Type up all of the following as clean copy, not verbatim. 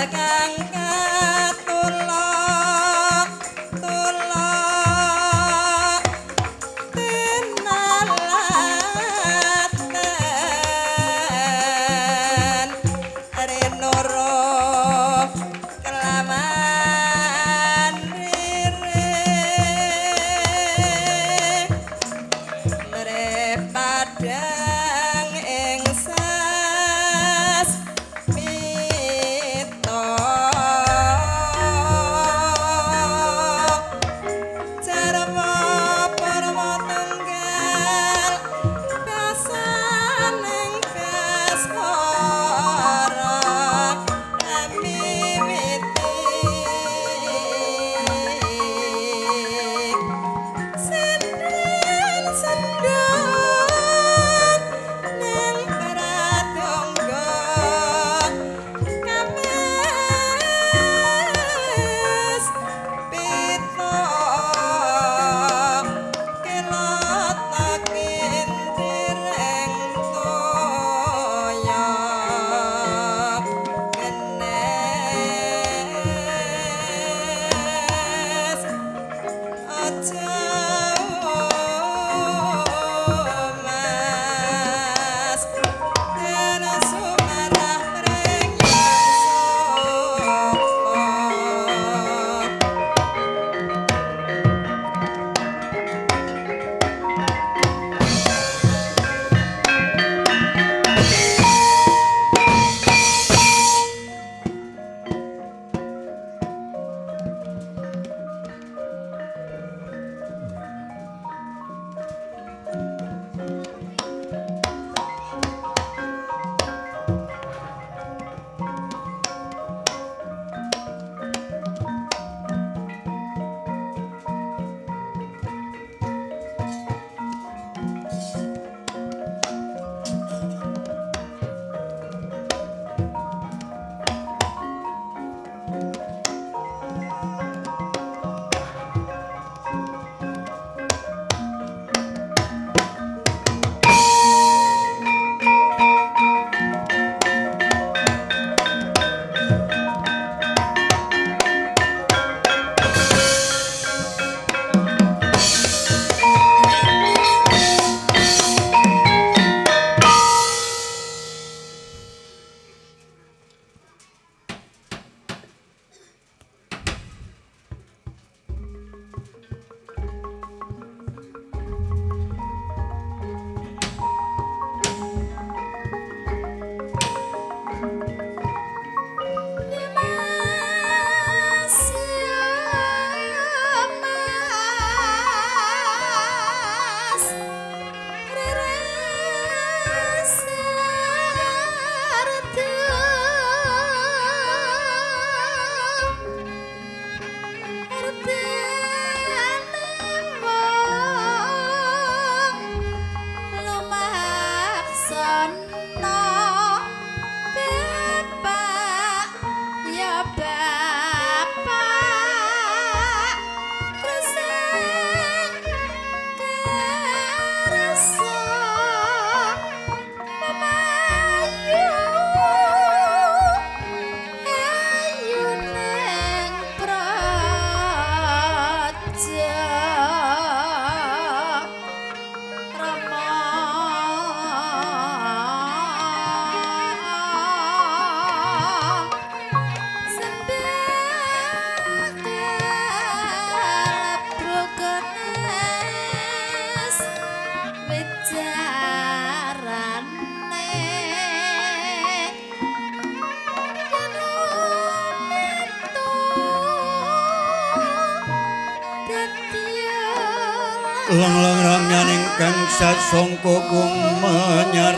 Lang-lang ingkang sasongko kumenyar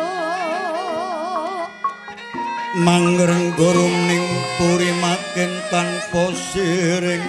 mangreng gurung ning puri makin tanpa siring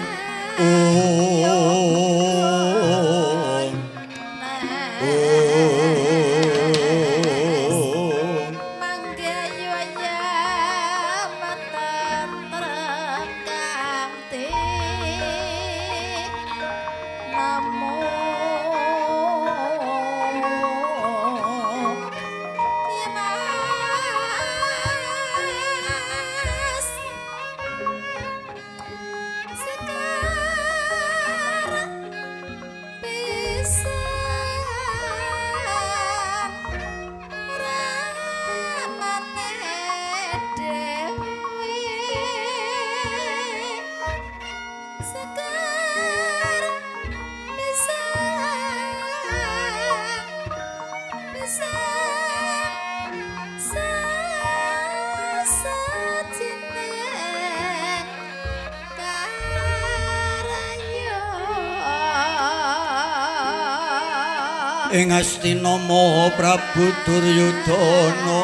ing Astina Maha Prabu Duryudana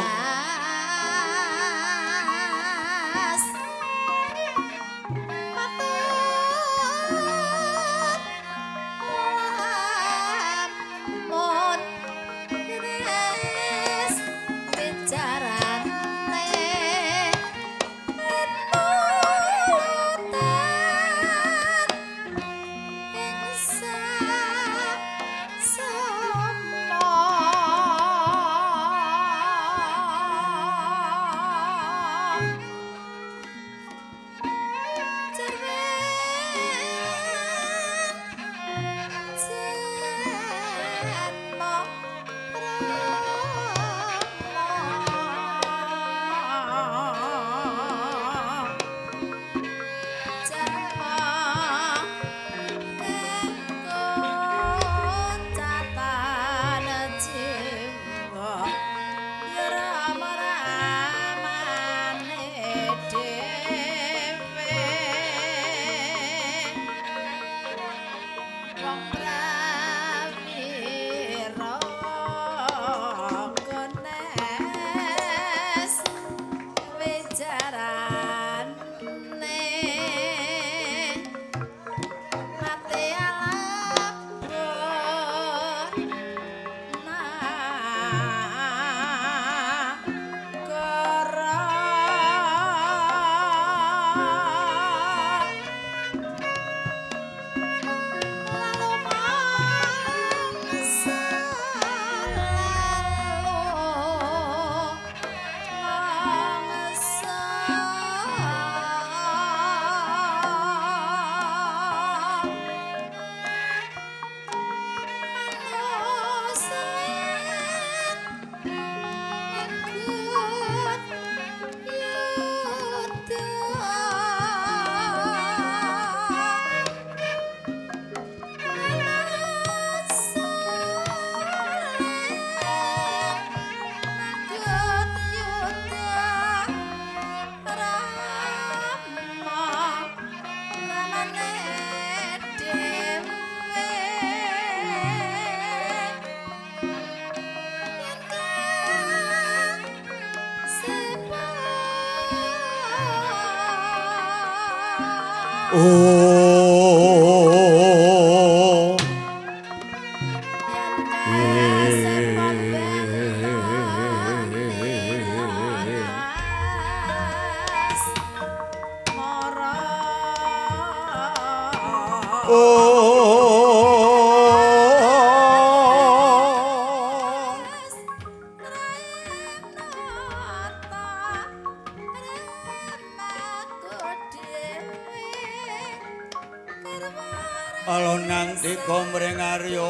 alon ngandika mring Arya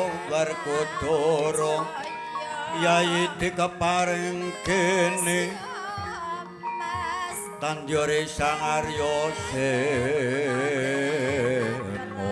Werkudara Yayi dikeparing kene tanjore Sang Arya Sena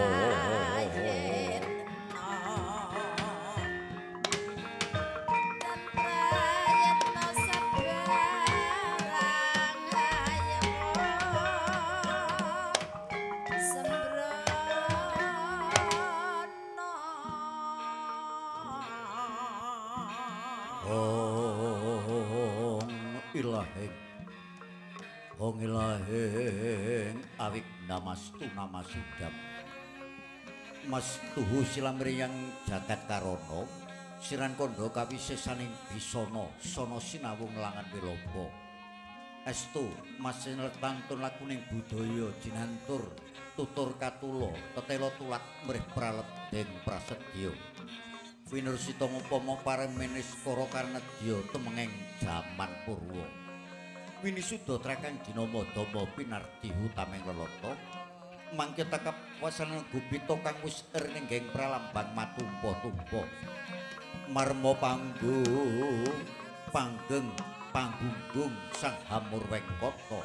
Ong ilahing awik namastu namasudam mastuhu silamriyang jagat karana siran kandha kawisesaning bisana sana sinawung langan wilaba estu masinletantun lakuning budaya jinantur tutur katula tetela tulat mrih praledeng prasedya winursita ngumpama paremenis kara karnedya temenging jaman purwa winisuda trakang dinama-dama pinarti hutaming lelata mangke tekep wasanan gubita kang wis ning pralambang matumpa-tumpa marma panggeng panggunggung Sang Hamur Wengkata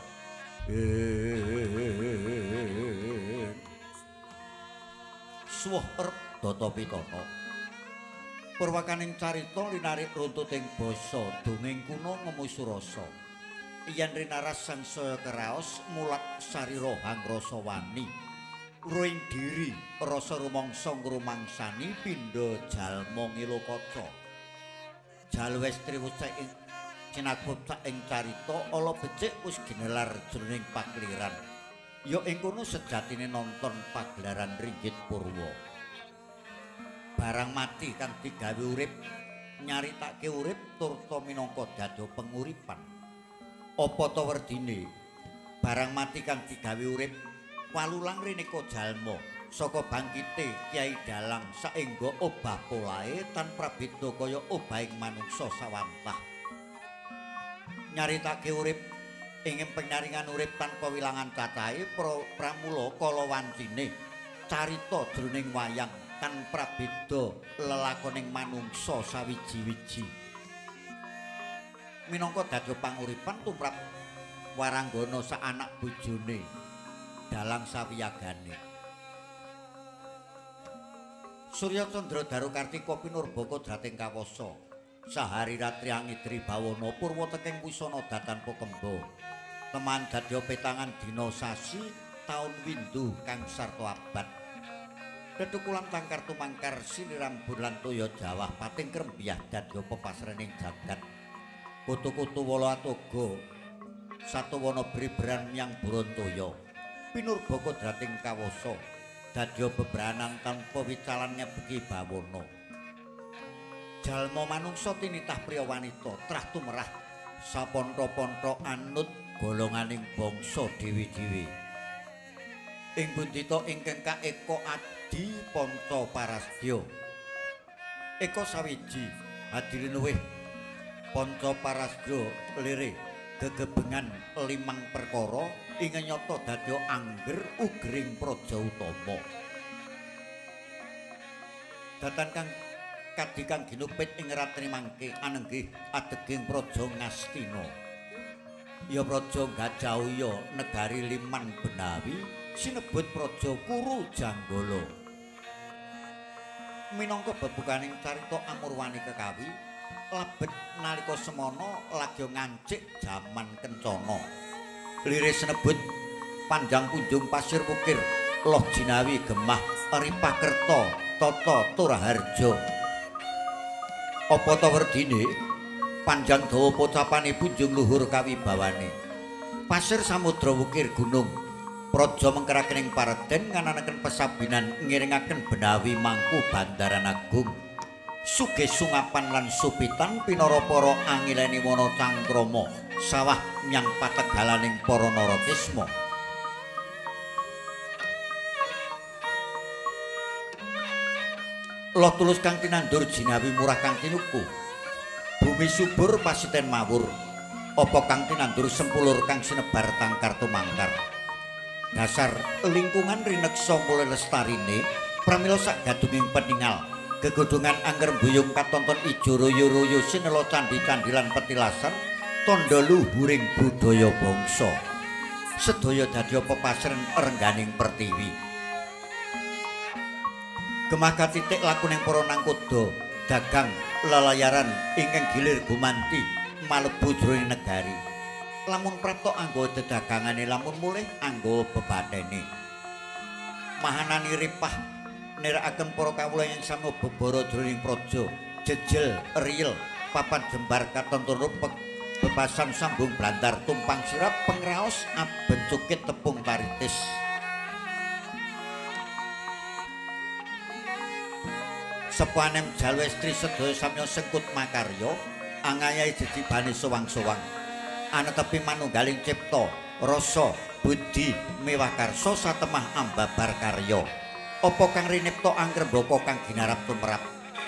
suwah erep Data Pitana purwakaning carita linarik runtuting basa dongeng kuno ngemu surasa yen rinaras sangsaya keraos mulat sarira hangrasa wani ruing diri rasa rumangsa ngrumangsani pindha jalma ngilokaca jalwes triwusek ing cinakut ing carita ala becik wis ginelar jroning pakliran ya ing kono sejatine nonton pagelaran ringgit purwa barang mati kang digawe urip nyaritake urip turta minangka dada penguripan apa ta werdine barang mati kang digawe urip walulang rineka jalma saka bangkite Kyai Dalang saengga obah polahe tanpa beda kaya obahing manungsa sawantah nyaritake urip ing penyaringan urip tanpa wilangan cacahe pramula kala wancine carita jroning wayang kan prabeda lelakoning manungsa sawiji-wiji minangka dadi panguripan tumrap waranggana sak anak bojone dalang sawiyagane Surya Candra Daru Kartika Pinurbaka Drating Kawasa Sahari Ratri Angidri Bawana Purwa teking Wisana Datan Pokemba teman dadya petangan dina sasi taun windu kang sarta abad Tetukulan tangkar tumangkar siniram bulan toya Jawah pating krembiyah dadya pepasrening jagat kutu-kutu wala atoga satuwana bribran yang Burontoya Pinurbaka Drating Kawasa dadya bebranan tanpa wicalan nyebeki bawana jalma manungsa tinitah priya wanita trah tumerah sapontho-pontho anut golonganing bangsa dewi-dewi ing bundita ingkang kaeka adi panca parasdya eka sawiji hadirin weh panca parasdya lire gegebengan limang perkara ing nyata dadya angger ugering praja utama datan kang kadi kang ginupit ing ratri mangke anenggih adeging praja Ngastina ya praja Gajahya negari Liman Benawi sinebut praja Kuru Janggala minangka bebukaning carita amurwani kekawi lebet nalika semana lagi ngancik jaman kencana liris sinebut panjang kunjung pasir wukir loh jinawi gemah ripakerta tata turaharja apa ta werdine panjang dawa pocapane punjung luhur kawibawane pasir samudra wukir gunung praja mengkerakening pareden ngananaken pesabinan ngiringaken Benawi mangku Bandaran Agung sugih sungapan lan supitan pinara para angileni wana cangkrama sawah nyang pategalaning para narakisma loh tulus kang tinandur jinawi murah kang tinuku bumi subur pasiten mawur apa kang tinandur sempulur kang sinebar tangkar tumangkar dasar lingkungan rineksa mulai lestarine pramila sak gadunging peningal gegodongan angger mbuyung katonton ijo royo-royo sinela candi-candilan petilasan tandha luhuring budaya bangsa sedaya dadi pepasren rengganing pertiwi gemah katitik lakuning para nangkoda dagang lelayaran ingkang gilir gumanti malebu jroning negari lamun prapta anggo dedagangane lamun mulih anggo bebathene mahanani ripah nirakaken para kawula ing sami bebara jroning praja jejel riil papan jembar katonton rupek bebasan sambung blandar tumpang sirap pengraos abencukit tepung taritis sepanem jalwestri sedaya samya sengkut makarya angayai jejibane sowang-sowang anetepi manunggaling cipta rasa budi mewah karsa satemah ambabar karya apa kang rinipta anggrembaka kang ginarap tumrap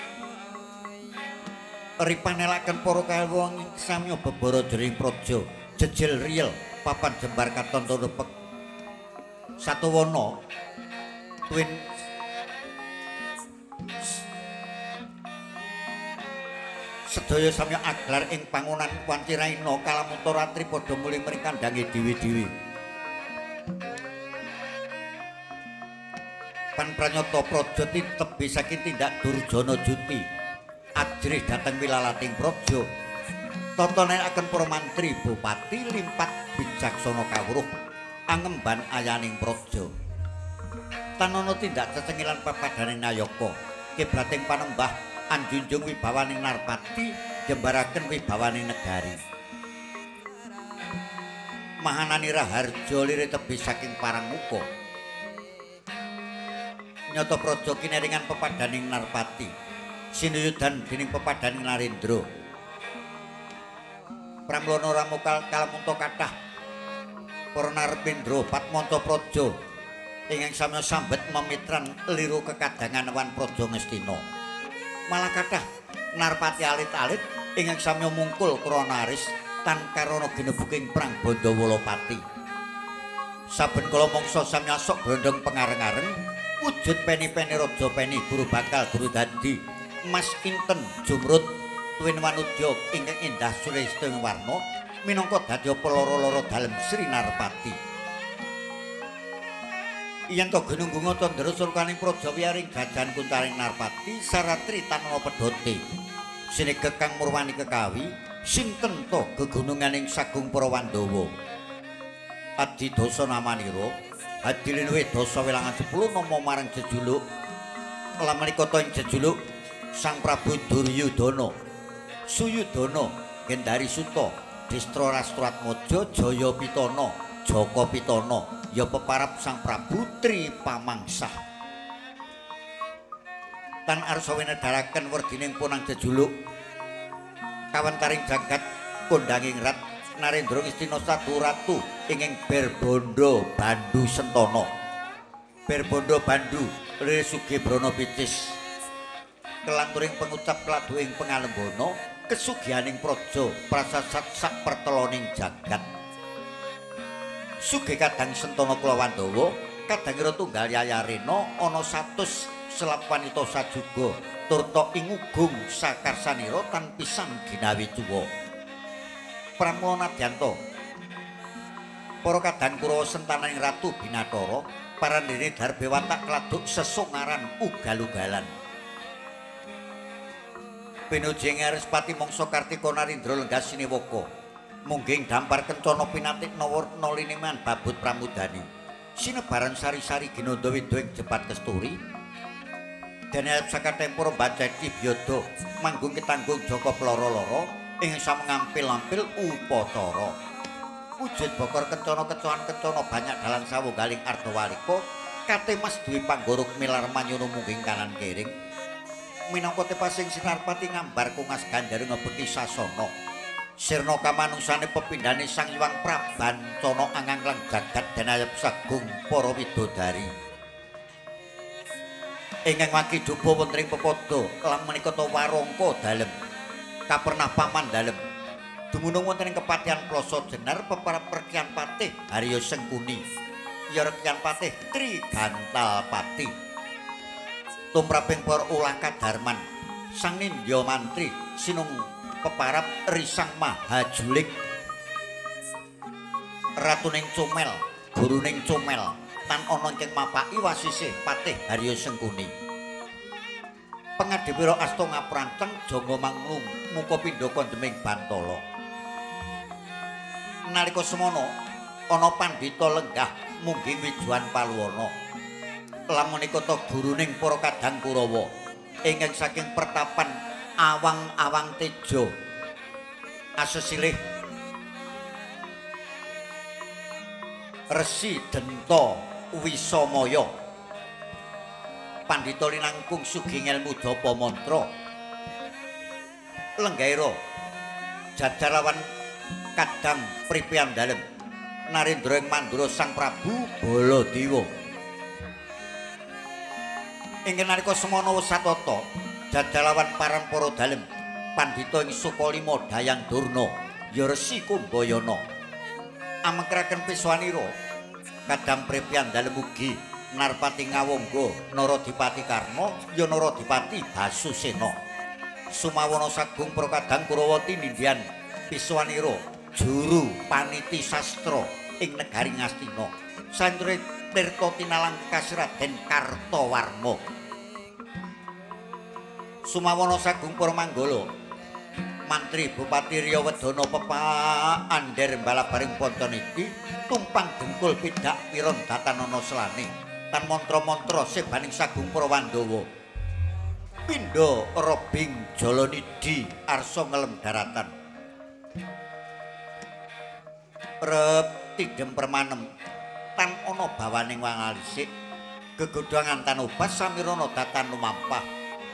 ripanelaken para kawula samya bebara jering praja jejel riil papan jembar katonton rupek satuwana tuwin sedaya samya aglar ing pangunan wanci raina kalamunta ratri padha muling mrikandangi dewi-dewi pan pranyata praja tebi saking tindak Durjana Juti ajrih dhateng wilalating praja tata nekaken para mantri bupati limpat bijaksana kawruh angemban ayaning praja Tanono tindak cecengilan papadaning Nayaka kiblating panembah anjunjung wibawaning Narpati jembaraken wibawaning negari. Mahanani Raharja lire tebih saking Parangmuka. Nyata praja kineringan pepadaning Narpati sinuyudan dening pepadaning Narendra. Pramlana Ramukal kalamunta kathah para Narpendra Patmanta praja ingkang samya sambet memitran liru kekadangan wan praja Ngastina. Malah kathah Narpati alit-alit ingkang samya mungkul krana aris tan karana ginebuking Prang Bandawalapati. Saben kala mangsa samya sok brondong pangareng-areng wujud peni-peni raja peni guru bakal guru dadi Mas Inten Jumrud tuwin wanudya ingkang endah sulesting warna minangka dadya peloro-loro dalem Sri Narpati. Yen to gunung-gunung tandra surkaning praja wiyaring gajan kuntaring Narpati saratri tanana pedote sinegek kang murwani kekawi sinten to gegununganing sagung para Wandawa. Adi dasa namanira adilin wedasa wilangan 10 nama marang jejuluk lamenika to ing jejuluk Sang Prabu Duryudana Suyudana Gendari Suta Distra Rastratmaja Jaya Pitana Jaka Pitana ya peparap Sang Prabu Tripamangsah. Tan arsa winedharaken werdining punang jejuluk kawantaring jagat kondanging rat Narendra Ngastina Saduratu ingkang Berbanda Bandu Sentana. Berbanda Bandu lire sugih brana picis. Kelanturing pengucap kladuing pengalembana kesugihaning praja prasasat sak perteloning jagat. Sugih kadang Sentana kula Wandawa kadangira tunggal yayarena ana 100 selap wanita sajuga turta ing ugung sakarsanira tan pisan ginawi tuwa. Pramana Nadyanto para kadang Kurawa sentananing Ratu Binathara parandene darbe watak kladuk sesungaran ugal-ugalan. Pinujing Respati mangsa Kartika Narendra lenggah Siniwaka mungging dampar kencana pinatik nawarna liniman babut pramudani sinebaran sari-sari ginanda weda ing jepat kesturi dene arep saka tempura Bajati Byada manggung ketanggung Jaka Ploro-loro ing samangampil-ampil upacara wujud bokor kencana-kencana banyak dalan sawunggaling Ardhawalika kate Mas duwe panggoruk milar manyuna mungging kanan kiring minangka tepasing Sinarpati ngambar kungas Gandari ngebeki sasana sirna kamanungsane pepindhane Sang Hyang Prabancana anganglang jagat denayep sagung para widodari ingkang wakidupa wonten ing pepada lan menika to warangka dalem kapernah paman dalem dumunung wonten ing kepatihan Plasa Jenar peparap Rekian Patih Harya Sengkuni ya Rekian Patih Trigantalpati tumraping para ulah kadarman Sang Nindya Mantri sinung peparap Risang Mahajulik Ratuning Cumel Guruning Cumel tan ana ing mapaki wasisih Patih Harya Sengkuni Pangadhewira asta ngapranceng jangga manglung muka pindha kondeming Bantala nalika semana ana pandhita lenggah mungging wijuan Paluwana lamunika to guruning para kadang Kurawa ingkang saking pertapan Awang-awang Teja asesilih Resi Denta Wisamaya pandhita linangkung sugih ngelmu dapa mantra lenggaira jajarawan kadang pripian dalem Narendra ing Mandura Sang Prabu Baladewa ingkang nalika semana wis satata jajalawan paran para dalem pandhita ing Sukalima Dayang Durna ya Resi Kumbayana amekraken piswanira kadang prepian dalem ugi Narpati Ngawangga Naradipati Karna ya Naradipati Basusena sumawana sagung para kadang Kurawa tinindyan piswanira juru paniti sastra ing negari Ngastina sanjure tirta tinalang kasiraden Kartawarma sumawana sagung para manggala Mantri Bupati Riyawedana Pepak Ander balabaring ponton iki tumpang dengkul pidak piron datanana selane tan mantra-mantra sebaning Sagung Prawandawa. Pindha robing Jalanidi arsa ngelem daratan. Rep tidhem permanem tan ana bawaning wangalisik gegodhangan tan obas samirana datan lumampah.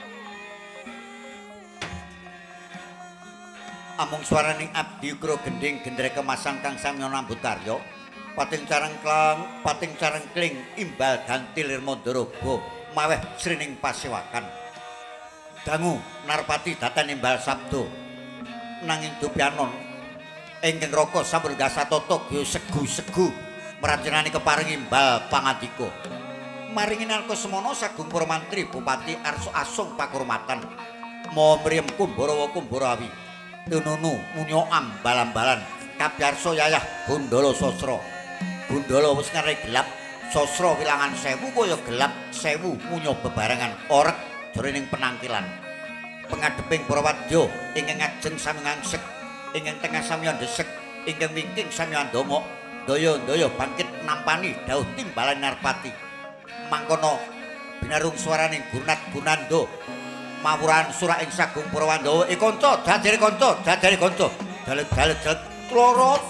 Amung swaraning abdi ukra gending gendrek kemasang kang samya nambut karya pating carengkling imbal gantilir mandaraga maweh srining pasewakan dangu narpati datan imbal sabda nanging dupyanon ingkang raka sampun gasatata gaya segu-segu mracenani keparing imbal pangandika maringi nalika semana Sagung Pramantri Bupati Arsa Asung pakurmatan mawa mriyem Kumbarawa-Kumbarawi tununu munyo ambal-ambalan kabyarsa yayah Gundala Sasra. Gundala wis ngerik gelap Sasra wilangan 1000 kaya gelap 1000 munyo bebarengan orek jroning penangkilan. Pengadeping Prawadya ingkang ngajeng sami ngangsek, ingkang tengah sami ndesek, ingkang wingking sami ndongok, daya-daya bangkit nampani dawuh timbalan Narpati. Mangkono binarung swaraning Gurnat Gunanda mawuran surah ing Sagung Prawandawa kanca jajare kanca dalet-dalet klorot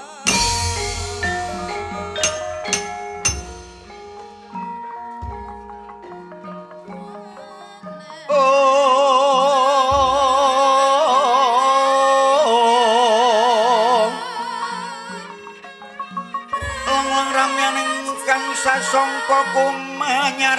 lang ramyaning kang sasangka kumanyar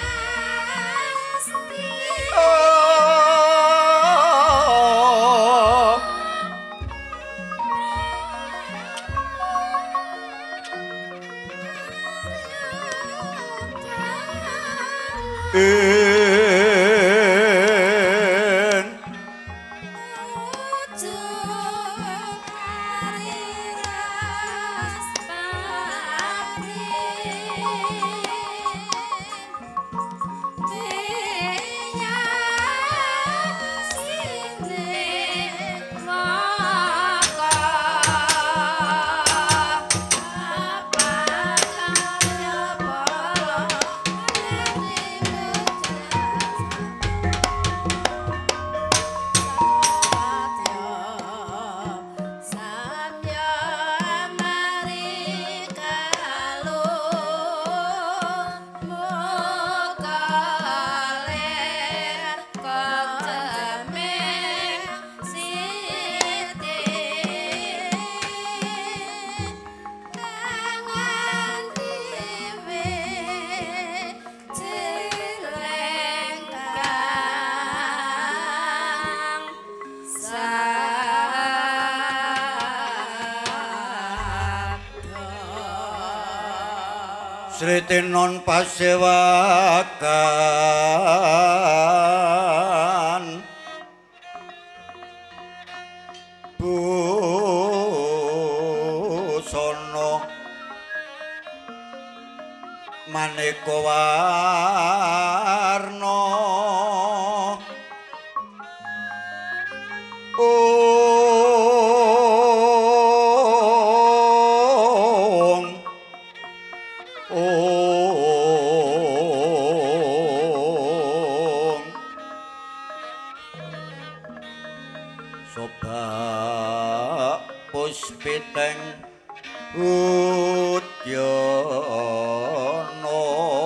Sritinon pasewakan busana maneka warna puspiteng udyana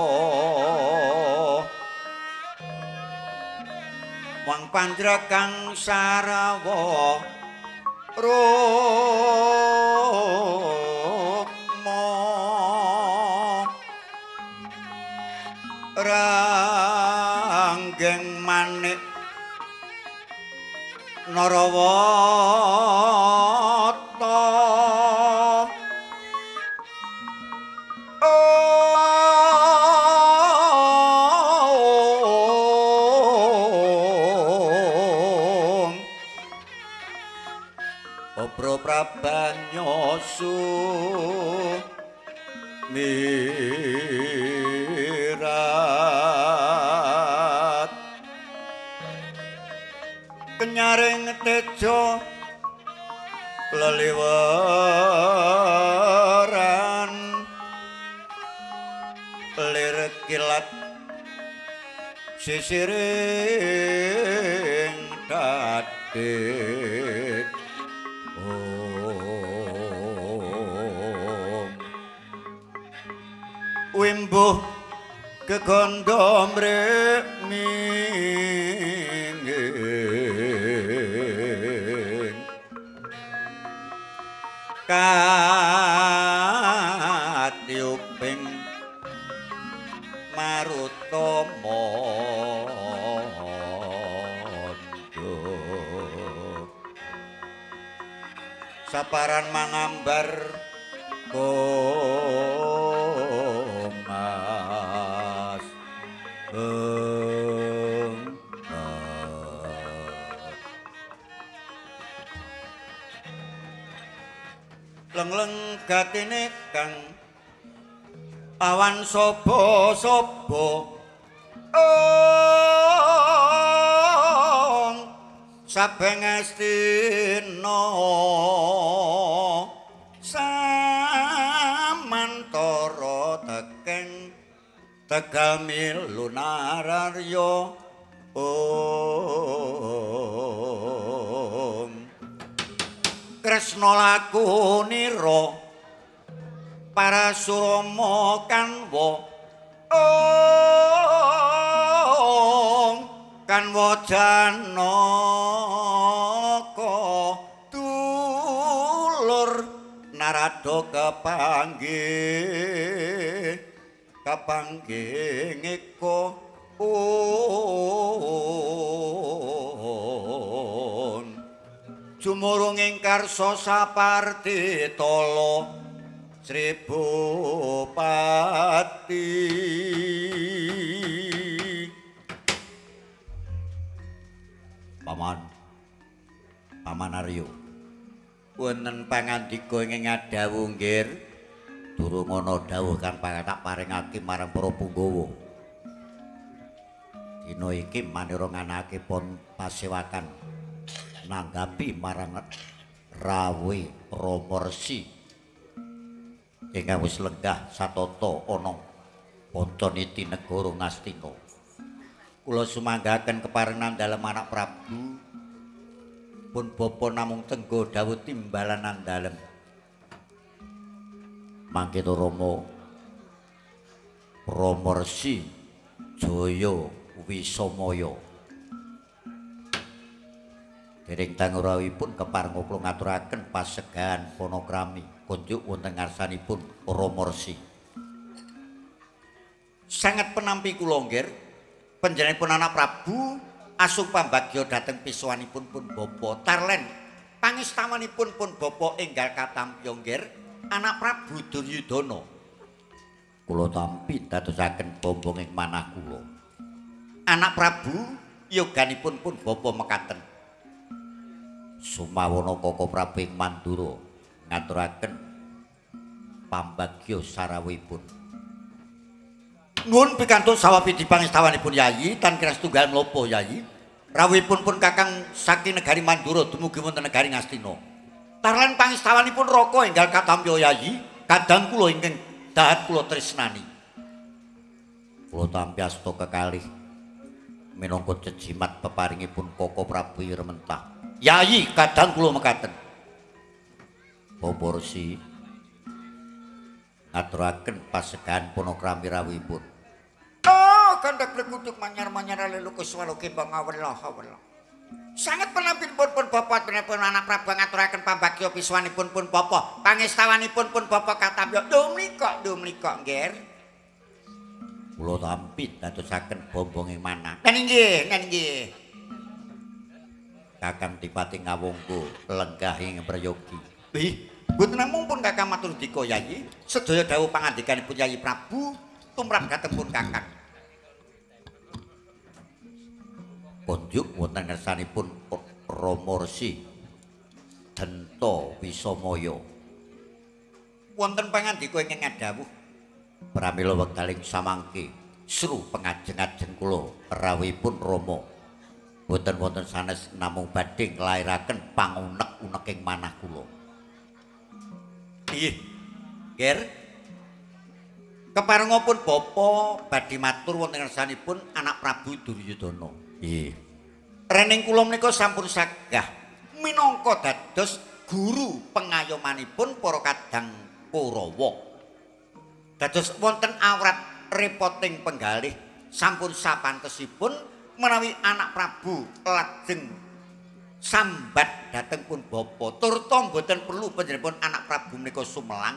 wang pandra kang sarawa rukma ranggeng manik Narawata Obro Prabanyosu mirat kenyaring tejo leliweran lir kilat sisiring dadit wimbuh kegondo mringing katiuping marutama saparan mangambar komas leng-leng gatine kang awan sobo-sobo sabeng astina samantara tekeng tegal milunararya Kresna lakunira Parasurama kanwa kanwa janaka dulur narada kapanggih ngeka jumurung ing karsa saparti tala Sri Bupati Paman Arya wonten pangandika ing ngadhawuh nggir durung ana dawuh kang tak paringake marang para punggawa dina iki manira nganakake pon pasewakan nanggapi marang rawuh Ramarsi ingkang wis lenggah satata ana Pancaniti negara Ngastina. Kula sumanggaken keparengan dalem anak Prabu pun bapa namung tenggo dawuh timbalan andalem. Mangketa Rama Ramarsi Jaya Wisamaya. Dereng tangurawipun keparenga kula ngaturaken pasegahan panakrami kunjuk wonten ngarsanipun Ramarsi. Sanget penampi kula nggir panjenenganipun anak Prabu asung pambagya dhateng pisuwanipun pun bapa Tarlen pangistawanipun pun bapa enggal katampi nggir anak Prabu Duryudana. Kula tampi dadosaken bombong ing manah kula. Anak Prabu yoganipun pun bapa mekaten. Sumawana Kaka Prabu ing Mandura ngaturaken pambagya sarawuhipun. Nuwun pikantuk sawapidi pangistawanipun Yayi tan kira setunggal menapa Yayi. Rawuhipun pun Kakang saking negari Mandura dumugi wonten negari Ngastina. Tarlan pangistawanipun Raka enggal katampi Yayi, kadang kula ingkang dahat kula tresnani. Kula tampi asta kekalih minangka jejimat peparingipun Kaka Prabu Irmentah. Yayi kadang kula mekaten. Babarsi ngaturaken pasegahan panakrami rawuhipun. Kandak blekutuk manyar-manyar lelu kuswalo kembang awela. Sangat penampilipun pun bapak penipun anak Prabu ngaturaken pambagya pisuwanipun pun bapak pangistawanipun pun bapak katamya dumlika nggir. Kula tampi dadosaken bombong ing manah. Nen inggih. Kakang Dipati Ngawungku lenggah ing prayogi. Mboten namung pun Kakang matur dika Yayi, sedaya dawuh pangandikanipun Yayi Prabu tumrap dhateng pun Kakang. Kunjuk wonten ngersanipun Ramarsi Denta Wisamaya. Wonten pangandika ingkang ngadhawuh pramila wekdaling samangke sru pengajeng-ajeng kula rawuhipun Rama boten wonten sanes namung badhe nglairaken pangunek-unek ing manah kula. Nggih. Ger. Keparengipun Bapa badhe matur wonten ngarsanipun anak Prabu Duryudana. Nggih. Rening kula menika sampun sagah minangka dados guru pengayomanipun para kadang Kurawa. Dados wonten awrat repoting penggalih sampun sapantesipun menawi anak Prabu lajeng sambat dhateng pun Bapa turta mboten perlu panjenenganipun anak Prabu menika sumelang.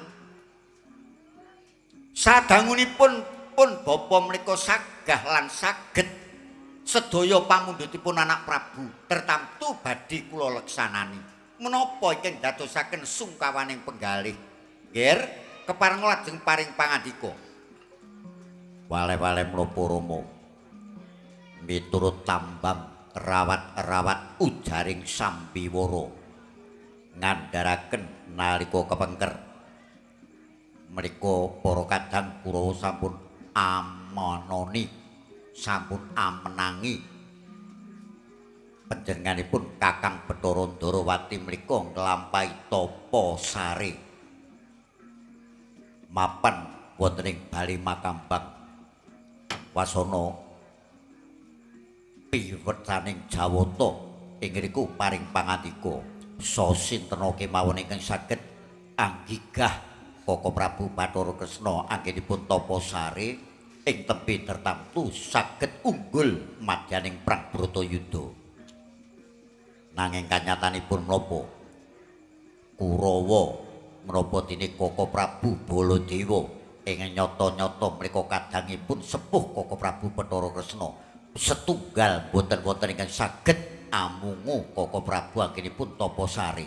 Sadangunipun pun Bapa menika sagah lan saged sedaya pamundhutipun anak Prabu tertamtu badhe kula leksanani. Menapa ingkang dadosaken sungkawaning penggalih? Nggih, kepareng lajeng paring pangandika. Wale-wale menapa Rama? Miturut tambang rawat-rawat ujaring Sambiwara ngandharaken nalika kepengker mriku para kadang Kurawa sampun amanoni sampun amenangi panjenenganipun Kakang Bathara Ndarawati mriku nglampahi tapa sare mapan wonten ing Bali Makambang wasana piwetaning Jawata ing riku paring pangandika sasinten kemawon ingkang saged anggigah Koko Prabu Bathara Kresna anggenipun tapa sare ing tembe tertamtu saged unggul madyaning Prang Bratayuda. Nanging kanyatanipun menapa? Kurawa menapa dene Koko Prabu Baladewa ing nyata-nyata mriku kadangipun sepuh Koko Prabu Bathara Kresna setunggal boten wonten ingkang saged amungu Koko Prabu anggenipun tapa sare.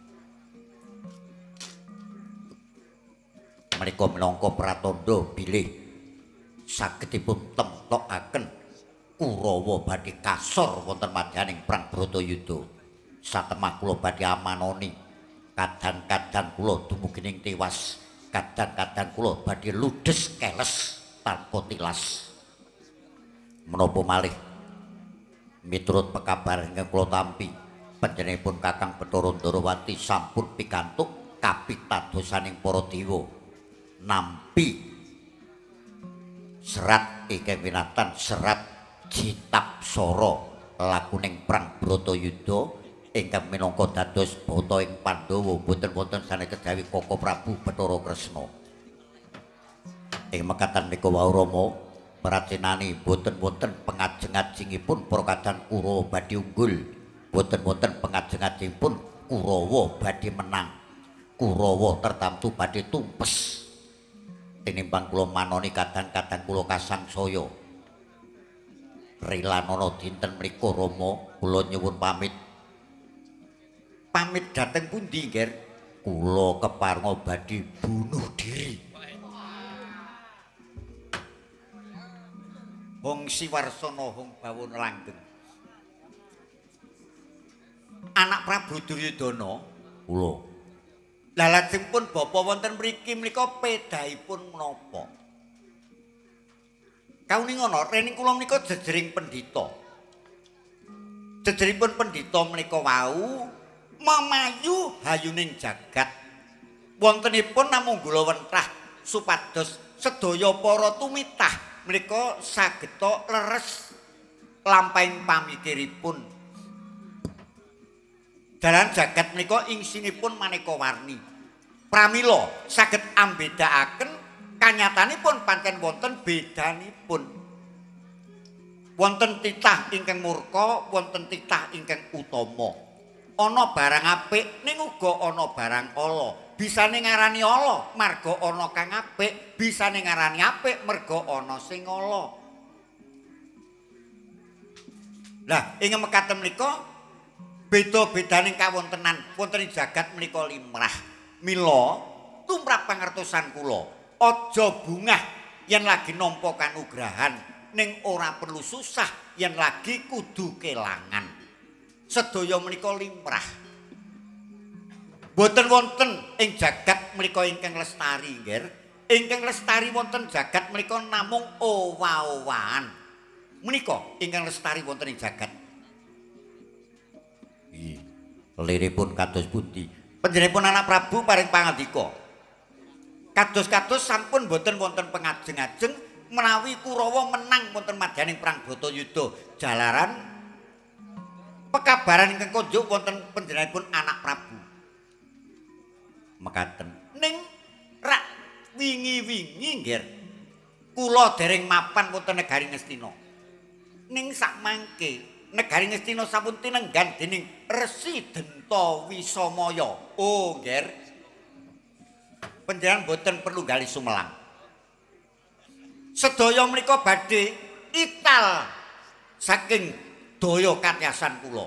Menika minangka pratandha bilih sagedipun temtokaken Kurawa badhe kasor wonten madyaning Prang Bratayuda. Satemah kula badhe amanoni kadang-kadang kula dumugining tiwas, kadang-kadang kula badhe ludes keles tanpa tilas. Menapa malih miturut pekabar ingkang kula tampi panjenenganipun Kakang Bathara Ndarawati sampun pikantuk kapitadosaning para dewa nampi serat ingkang winatan serat Jitapsara lakuning Prang Bratayuda ingkang minangka dados bata ing Pandhawa boten wonten sanes kejawi Koko Prabu Bathara Kresna. Ing mekaten menika wau Rama pracinani boten wonten pengajeng-ajengipun para kadang Kurawa badhe unggul, boten wonten pengajeng-ajengipun Kurawa badhe menang. Kurawa tertamtu badhe tumpes. Tinimbang kula manoni kadang-kadang kula kasangsaya rilanana dinten mriku Rama kula nyuwun pamit dhateng pundi nggih? Kula keparenga badhe bunuh diri. Hong Siwarsana hong bawon langgeng. Anak Prabu Duryudana kula lah lajengipun bapa wonten mriki menika pedahipun menapa? Kauningana rening kula menika jejering pendhita. Jejeripun pendhita menika wau mamayu hayuning jagat. Wontenipun namung gula wentah supados sedaya para tumitah menika sageta leres lampahing pamikiripun. Dalan jagat menika ingsinipun maneka warni. Pramila saged ambedakaken kanyatanipun pancen wonten bedanipun. Wonten titah ingkang murka, wonten titah ingkang utama. Ana barang apik ning uga ana barang ala. Bisane ngarani ala marga ana kang apik, bisane ngarani apik merga ana sing ala. Lah ing mekaten menika beda-bedaning kawontenan wonten ing jagat menika limrah. Mila tumrap pangertosan kula, aja bungah yen lagi nampa kanugrahan, ning ora perlu susah yen lagi kudu kelangan. Sedaya menika limrah. Boten wonten ing jagat menika ingkang lestari, nggih. Ingkang lestari wonten jagat menika namung owah-owahan. Menika ingkang lestari wonten ing jagat. Liripun kados pundi? Panjenenganipun anak Prabu paring pangandika. Kados-kados sampun boten wonten pengajeng-ajeng menawi Kurawa menang wonten madyaning perang Bratayuda jalaran pekabaran ingkang konjuk wonten panjenenganipun anak Prabu. Mekaten. Ning rak wingi-wingi nggih kula dereng mapan wonten negari Ngastina. Ning sakmangke negari Ngastina sampun tinenggan dening Resi Denta Wisamaya. Oh, nggih. Panjenengan boten perlu gali sumelang. Sedaya menika badhe ital saking daya katyasan kula.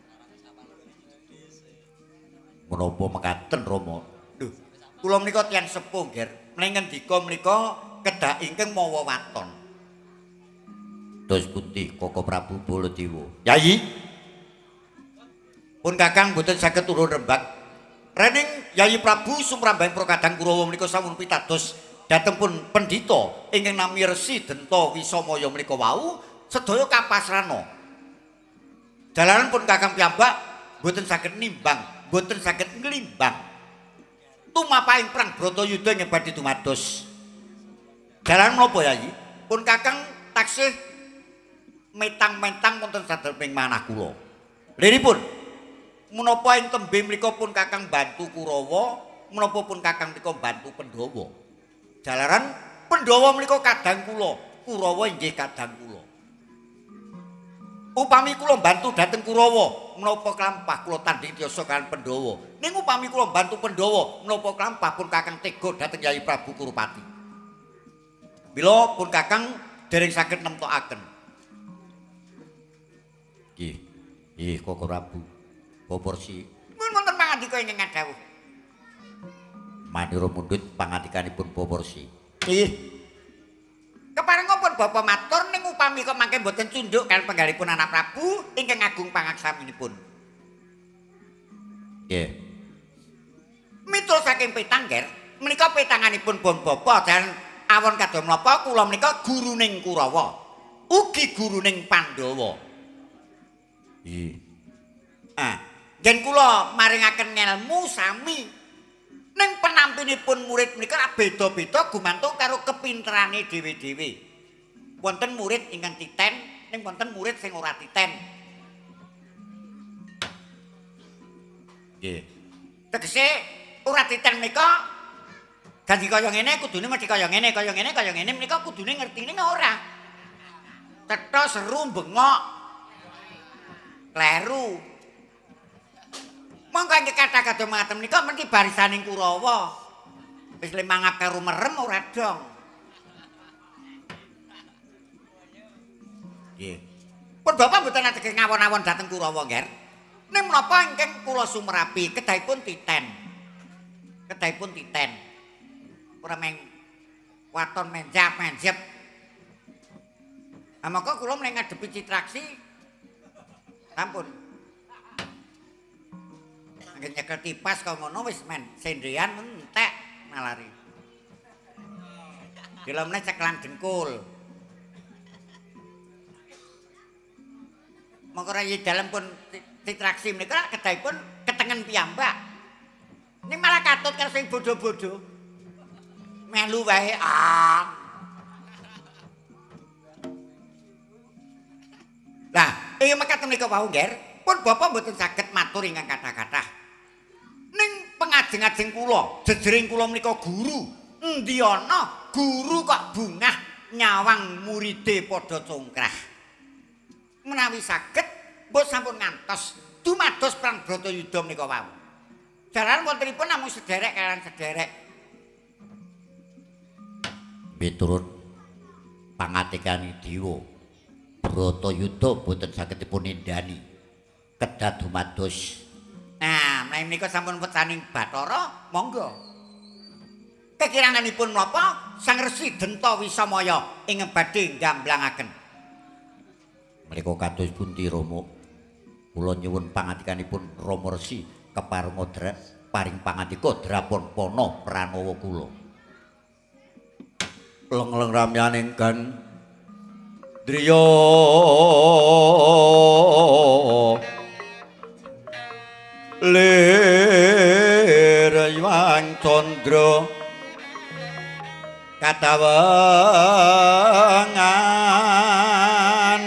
Menapa mekaten Rama? Lho, kula menika tiyang sepuh, Ger. Mlengken dika menika kedah ingkang mawa waton. Dos putih Koko Prabu Baladewa. Yayi. Pun Kakang boten saged turun rembag. Rening Yayi Prabu Sumrambahing Prakadang Kurawa menika sampun pitados dhateng pun pendhita ingkang nami Resi Denta Wisamaya menika wau sedaya kapasrana. Dalaran pun Kakang piyambak boten saged nimbang, boten saged nglimbang. Tumapaing perang Bratayuda ing badhe dumados. Dalaran menapa Yayi? Pun Kakang taksih metang-metang wonten sadèrènging manah kula. Liripun menapa ing tembe menika pun Kakang bantu Kurawa, menapa pun Kakang menika bantu Pandhawa. Jalaran Pandhawa menika kadang kula, Kurawa inggih kadang kula. Upami kula bantu dhateng Kurawa, menapa klampah kula tanding tiyasa kaliyan Pandhawa. Ning upami kula bantu Pandhawa, menapa klampah pun Kakang tega dhateng Yayi Prabu Kurupati. Mila pun Kakang dereng saged nemtokaken. Nggih, Koko Prabu. Proporsi. Mun wonten pangandika ingkang ngadhawuh. Manira mundhut pangandikanipun proporsi. Nggih. Keparengipun Bapa matur ning upami kok mangke boten cunduk kaliyan penggalipun anak Prabu ingkang agung pangaksaminipun. Nggih. Miturut saking petangger, menika petanganipun Pun Bapa dan awon kadang menapa kula menika guruning Kurawa, ugi guruning Pandhawa. Nggih. Yen kula maringaken ngelmu sami ning penampinipun murid menika beda-beda gumantung karo kepinterane dhewe-dhewe. Wonten murid ingkang titen, ning wonten murid sing ora titen. Nggih. Tegese ora titen menika ganti kaya ngene kudune mesti kaya ngene, kaya ngene, kaya ngene menika kudune ngertine ora. Cetha seru bengok. Kleru. Monggo ingkang kathah kadya mangaten menika mesti barisaning Kurawa. Wis le mangap karo merem ora dong. Nggih. Pun Bapak mboten ateges ngawon-awon dhateng Kurawa, Nger. Ning menapa ingkang kula sumerapi kedahipun titen. Kedahipun titen. Ora meng waton menjap-menjep. Maka kula mleh ngadepi Citraksi sampun nyekel tipas kau ngono wis men sendrian entek malari. Dilemne ceklan dengkul. Monggo rayi dalem pun Citraksi menika kedahipun ketengen piyambak. Ini malah katut karo sing bodho-bodho. Melu wae Lah, ing mekaten menika wau Nger, pun Bapak mboten saged matur ingkang kathah-kathah. Ning pengajeng-ajeng kula, jejering kula menika guru. Endi ana guru kok bungah nyawang muride padha congkrah. Menawi saged mbok sampun ngantos dumados perang Bratayuda menika wau. Jalaran wontenipun namung sederek kaliyan sederek. Miturut pangatikane Dewa, Bratayuda boten saged dipunindani. Kedah dumados. Nah, menika sampun wetsaning Bathara, monggo. Kekiranganipun menapa? Sang Resi Denta Wisamaya ing badhe nggamblangaken. Menika kados pundi Rama? Kula nyuwun pangandikanipun Rama Resi keparenga paring pangandika drapon pana pranawa kula. Leng-leng ramyaning kan driya lir yang condro kadawengan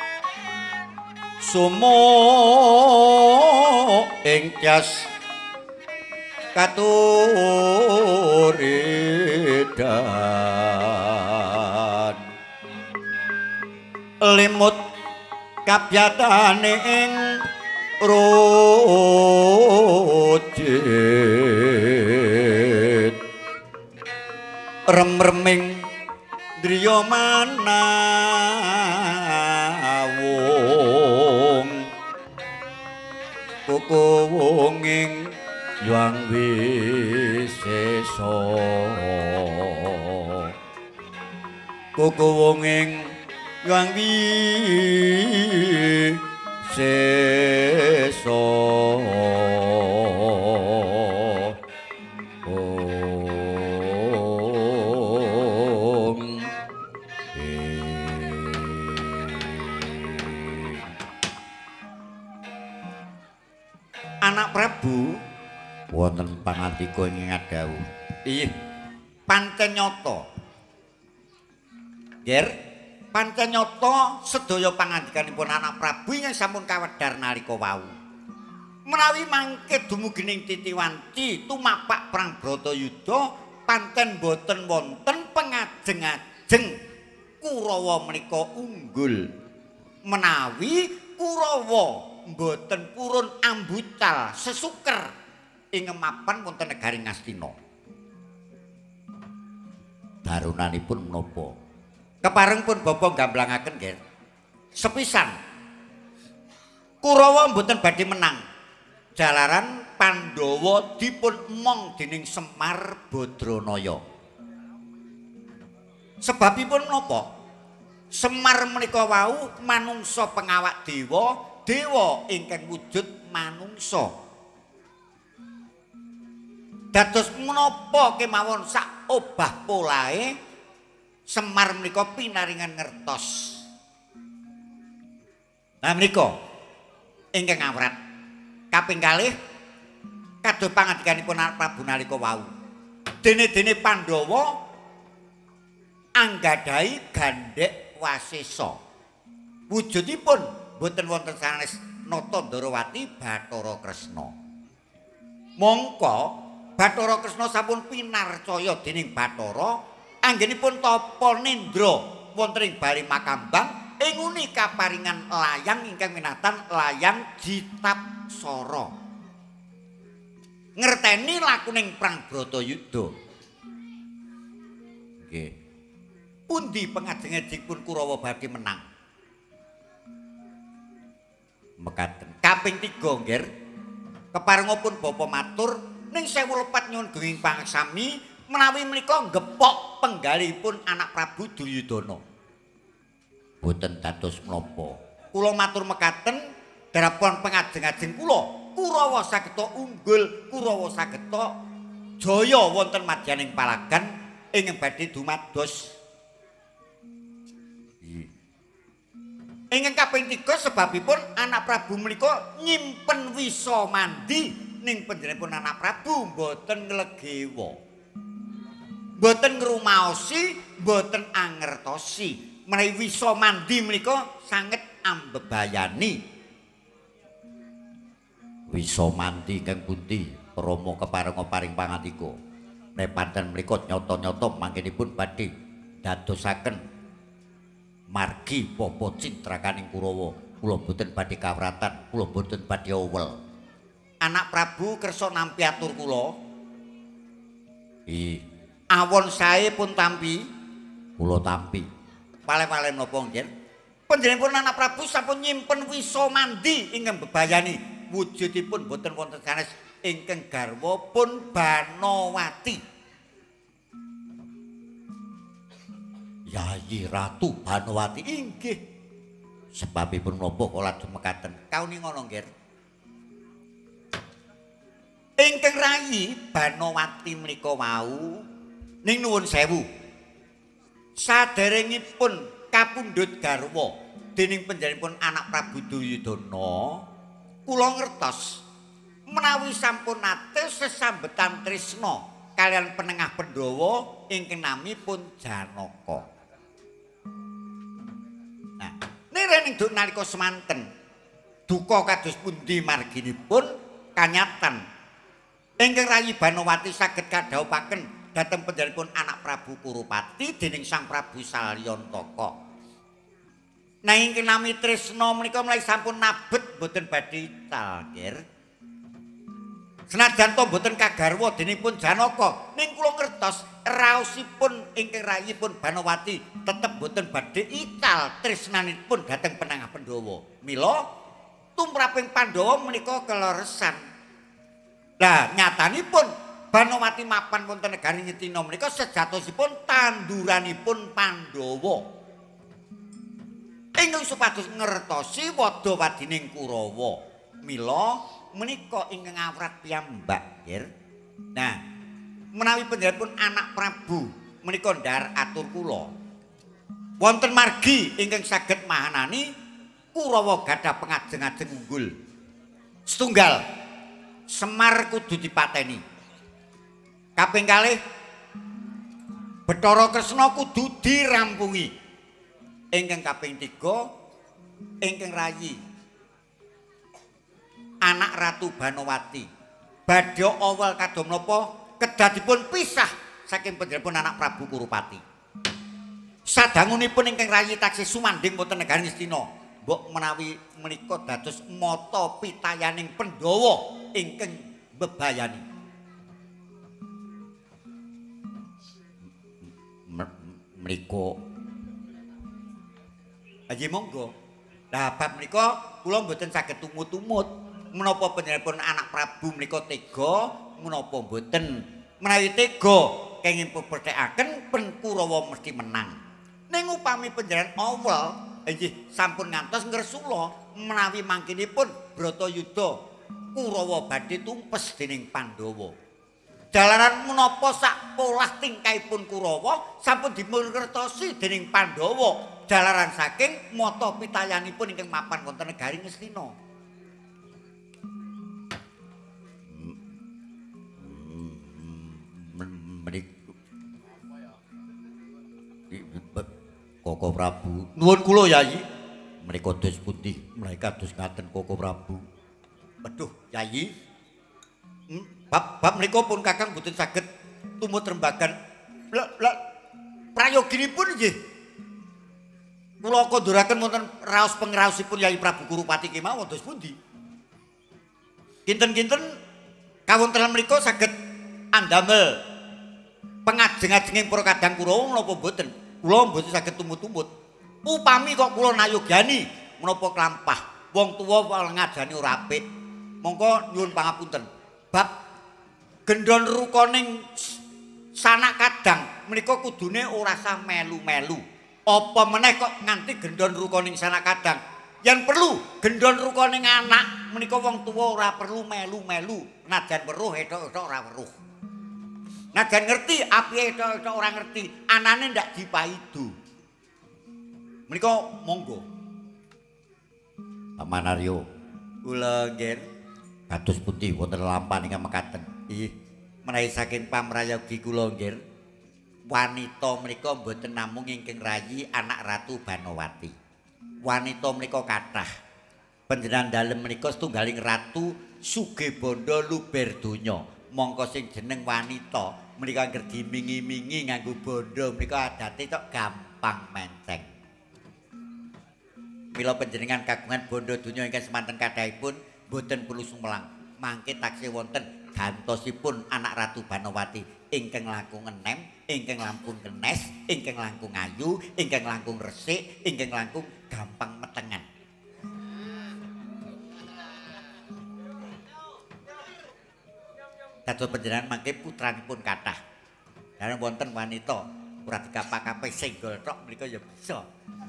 sumo ing tias katuridan limut kabyatane ing rojit remreming driya manawung kuku wunging yuang wisesa kuku wunging yuang wisesa Anak Prabu wonten pangandika ing ngadhawuh. Inggih, pancen nyata. Nger, pancen nyata sedaya pangandikanipun Anak Prabu ingkang sampun kawedhar nalika wau. Menawi mangke dumugining Titiwanti tumapak perang Bratayuda pancen boten wonten pengajeng-ajeng Kurawa menika unggul. Menawi Kurawa mboten purun ambucal sesuker ing mapan wonten negari Ngastina. Darunanipun menapa? Kepareng pun bapa gamblangaken nggih. Sepisan Kurawa mboten badhe menang. Jalaran Pandhawa dipun emong dening Semar Badranaya. Sebabipun menapa? Semar menika wau manungsa pengawak dewa, dewa ingkang wujud manungsa. Dados menapa kemawon sak obah polahe Semar menika pinaringan ngertos. Nah menika ingkang awrat kaping kalih kados pangandikanipun Prabu nalika wau. Dene-dene Pandhawa anggadhahi gandhek wasesa. Wujudipun boten wonten sanes Nata Ndarawati Bathara Kresna. Mongko Bathara Kresna sampun pinarcaya dening Bathara anggenipun tapa nindra wonten ing Bari Makambang ing uni kaparingan layang ingkang minatan layang Jitapsara. Ngerteni lakuning perang Bratayuda. Nggih. Pundi pengajeng-ajengipun Kurawa badhe menang? Mekaten. Kaping 3 nggih. Keparengipun bapa matur ning 1004 nyuwun gunging pangsami menawi menika gepok penggalipun anak Prabu Duryudana. Boten dados menapa. Kula matur mekaten darapun pengajeng-ajeng kula Kurawa sageta unggul, Kurawa sageta jaya wonten madyaning palagan ingkang badhe dumados. Ingkang kaping 3 sebabipun anak Prabu menika nyimpen wisa mandi ning panjenenganipun anak Prabu mboten nglegewa. Mboten ngrumaosi, mboten angertosi. Menawi wisa mandi menika sanget ambebayani. Wisa mandi kang pundi Rama keparenga paring pangandika. Nek pancen menika nyata-nyata mangkenipun badhe dadosaken margi papa cintrakaning Kurawa, kula boten badhe kawratan, kula boten badhe owel. Anak Prabu kersa nampi atur kula. Awon sae pun tampi, kula tampi. Pale-pale menapa nggih? Panjenenganipun anak Prabu sampun nyimpen wisa mandi ingkang bebayani. Wujudipun boten wonten sanes ingkang garwa pun Banawati. Yayi Ratu Banawati inggih. Sebabipun menapa kula lajeng mekaten? Kauni ngono nggih. Ingkang rayi Banawati menika wau ning nuwun sewu. Saderengipun kapundhut garwa dening panjenenganipun anak Prabu Duryudana, kula ngertos menawi sampun nate sesambetan tresna kalian penengah Pandhawa ingkang namipun Janaka. Nah, nirening duk nalika semanten duka kados pundi marginipun kanyatan ingkang Rayi Banowati saged kadhawuhaken dhateng panjenenganipun anak Prabu Kurupati dening Sang Prabu Salyantaka. Nanging kinami tresna menika mulai sampun nabet boten badhe ical, nggih. Senajan to boten kagarwa denipun Janaka, ning kula ngertos raosipun ingkang rayipun Banowati tetep boten badhe ical tresnanipun dhateng penengah Pandhawa. Mila tumraping Pandhawa menika keleresan. Lah nyatanipun Banowati mapan wonten negari Nyetina menika sejatosipun tanduranipun Pandhawa. Ingkang supados ngertosi wada-wadining Kurawa. Mila menika ingkang awrat piyambak, nggih. Nah, menawi panjenenganipun anak Prabu menika ndar atur kula. Wonten margi ingkang saged mahanani Kurawa gadah pengajeng-ajeng unggul. Setunggal Semar kudu dipateni. Kaping kalih Bathara Kresna kudu dirampungi. Ingkang kaping 3 ingkang rayi anak Ratu Banowati badhe awal kadom napa kedadipun pisah saking panjenenganipun anak Prabu Kurupati. Sadangunipun ingkang rayi taksih sumandhing wonten negari Ngastina, mbok menawi menika dados mata pitayaning Pandhawa ingkang bebayani. Menika Aji monggo. Lah bab menika kula mboten saged tumut-tumut menapa panjenenganipun anak Prabu menika tega menapa mboten. Menawi tega kenging pepethekaken pen Kurawa mesti menang. Ning upami panjenengan awal inggih sampun ngantos ngresula menawi mangkinipun Bratayuda Kurawa badhe tumpes dening Pandhawa. Dalaran menapa sak polah tingkahipun Kurawa sampun dipungertosi dening Pandhawa. Dalaran saking mata pitayanipun ingkang mapan wonten negari Ngastina. Koko Prabu, nuwun kula Yayi. Menika dos putih, menawi kados ngaten Koko Prabu. Waduh, Yayi. Bab menika pun Kakang boten saged tumut rembagan. Lah prayoginipun nggih. Kula kandhuraken wonten raos pengraosipun Yayi Prabu Kurupati kemawon dos pundi? Kinten-kinten kawontenan menika saged andamel pengajeng-ajenging para kadang Kurawa menapa mboten? Kula mboten saged tumut-tumut. Upami kok kula nayogyani menapa klampah wong tuwa wal ngajani ora apik. Monggo nyuwun pangapunten. Bab gendhon rukoning sanak kadang menika kudune ora sah melu-melu. Apa meneh kok nganti gendhon rukoning sanak kadang. Yen perlu gendhon rukoning anak menika wong tuwa ora perlu melu-melu. Najan weruh etok-etok ora weruh. Najan ngerti apiye etok-etok ora ngerti. Anane ndak dipaidu. Menika monggo. Paman Aryo. Kula nggih kados putih wonten lampahan ingkang mekaten. Nggih. Menawi saking pamrayogi kula nggih wanita menika mboten namung ingkang rayi anak Ratu Banowati. Wanita menika kathah. Panjenengan dalem menika setunggaling ratu Sugebanda luber donya. Mongko sing jeneng wanita menika angger dimingi-mingi nganggo bondo menika adate tok gampang menceng. Mila panjenengan kagungan bondo donya ingkang semanten kathahipun boten perlu sumelang. Mangke taksih wonten gantosipun anak Ratu Banowati ingkang langkung enem, ingkang langkung kenes, ingkang langkung ayu, ingkang langkung resik, ingkang langkung gampang metengan. Dados panjenengan mangke putranipun kathah. Lan wonten wanita ora dikapak-kape senggol tok mriku ya bisa.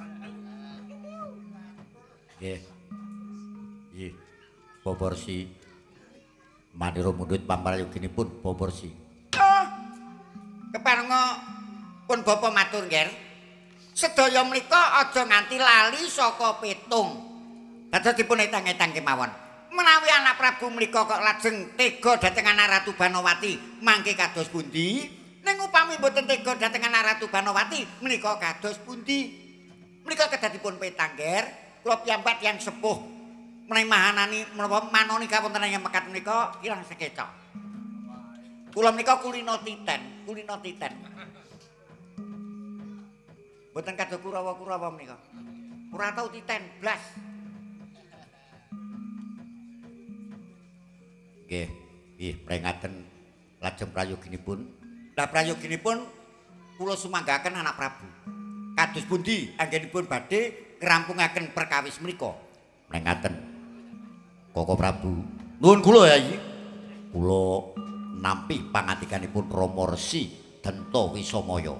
Nggih. Nggih. Proporsi manira mundhut pamrayoginipun proporsi. Keparenga pun bapa matur nggih. Sedaya menika aja nganti lali saka petung. Dados dipun etang-etang kemawon. Menawi anak Prabu menika kok lajeng tega dhateng anak Ratu Banowati mangke kados pundi? Ning upami mboten tega dhateng anak Ratu Banowati menika kados pundi? Menika kedadipun petangger, kula piyambak yang sepuh menawi mahanani menapa manoni kawontenan ing mekat menika kirang sekecok. Kula menika kulino titen. Mboten kados Kurawa-Kurawa menika. Ora tau titen blas. Nggih, prengaten lajeng prayoginipun. Lah prayoginipun kula sumanggaken anak Prabu. Kados pundi anggenipun badhe ngrampungaken perkawis menika? Prengaten. Koko Prabu. Nuwun kula Yayi. Kula nampi pangandikanipun Rama Resi Denta Wisamaya.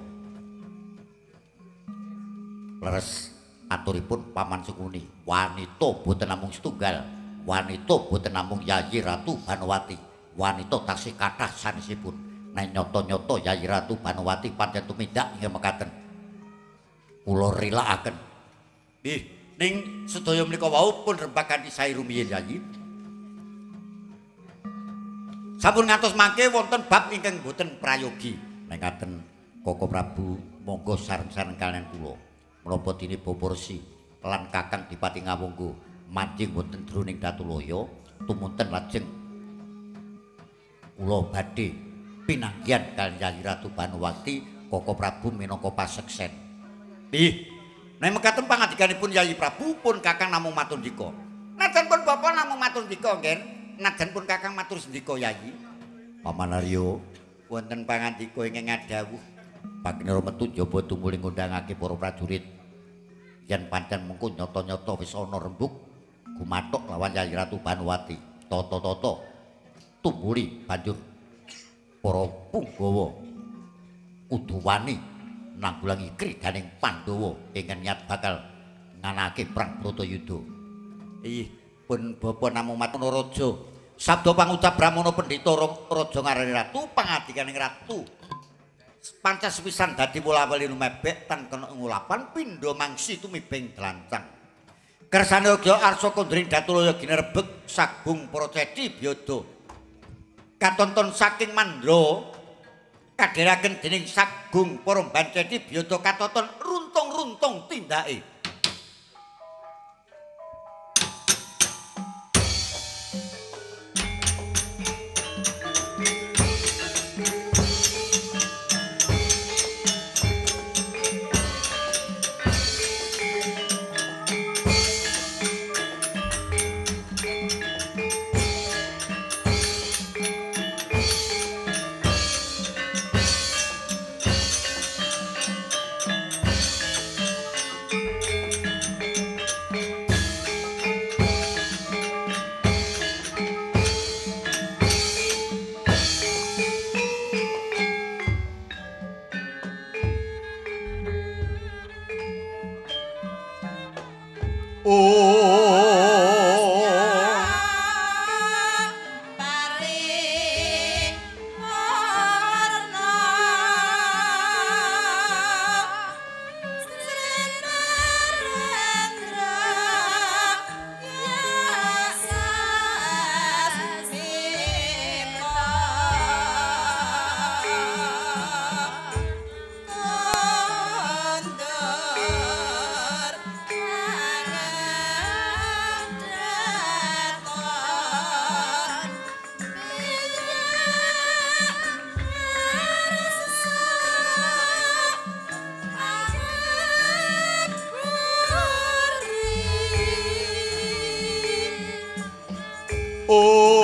Leres aturipun Paman Sukuni, wanita boten namung setunggal, wanita boten namung Yayi Ratu Banowati, wanita taksih kathah sanesipun. Nek nyata-nyata Yayi Ratu Banowati pancen tumindak inggih mekaten. Kula relakaken. Nggih, ning sedaya menika wau pun rembagan isae rumiyin Yayi. Sampun ngantos mangke wonten bab ingkang boten prayogi. Nek ngaten Koko Prabu monggo sareng-sareng kalian kula. Menapa dene Bapa Resi lan Kakang Dipati Ngawunggu manjing wonten jroning Datulaya tumunten lajeng kula badhe pinanggihan kaliyan Yayi Ratu Banowati Koko Prabu minangka paseksen. Nggih, nek mekaten pangandikanipun Yayi Prabu pun Kakang namung matur ndika. Najan pun Bapa namung matur ndika nggih, najan pun Kakang matur sendika Yayi. Paman Arya wonten pangandika ingkang ngadhawuh Baginda metu njaba tumuling ngundhangake para prajurit yen pancen mengko nyata-nyata wis ana rembug gumathuk lawan Yayi Ratu Banowati. Tata-tata tumuli banjur para Punggawa kudu wani nanggulangi kridaning Pandhawa ingkang niat bakal nganakake perang Bratayuda. Ih, pun Bapa namung matur raja. Sabda pangucap Brahmana Pendhita raja ngarani ratu pangandikaning ratu. Pancas sepisan dadi wala-wali lumebek tan kena ngulapan pindha mangsi tumibeng dlancang. Kersane Yogya Arsa Kondring Datulaya ginerebeg sagung para cedhi byada. Katonton saking Mandra kadheraken dening sagung para mban cedhi byada katonton runtung-runtung tindake. Oh